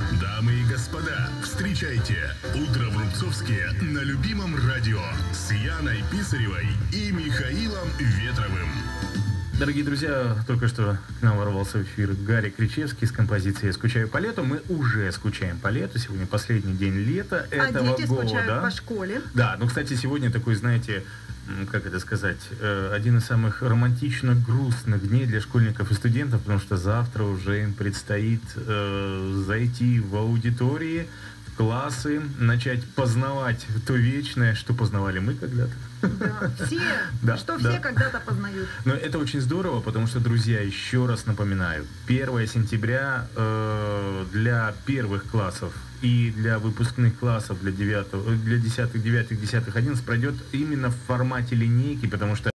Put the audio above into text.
Дамы и господа, встречайте «Утро в Рубцовске» на любимом радио с Яной Писаревой и Михаилом Ветровым. Дорогие друзья, только что к нам ворвался в эфир Гарик Кричевский с композицией «Скучаю по лету». Мы уже скучаем по лету. Сегодня последний день лета этого дети года. скучают по школе. Да, ну, кстати, сегодня такой, знаете, как это сказать, один из самых романтично-грустных дней для школьников и студентов, потому что завтра уже им предстоит зайти в аудитории, в классы, начать познавать то вечное, что познавали мы когда-то. Да, все, Да, что да. все когда-то познают. Но это очень здорово, потому что, друзья, еще раз напоминаю, 1 сентября для первых классов и для выпускных классов, для 10, 9, 10, 11 пройдет именно в формате линейки, потому что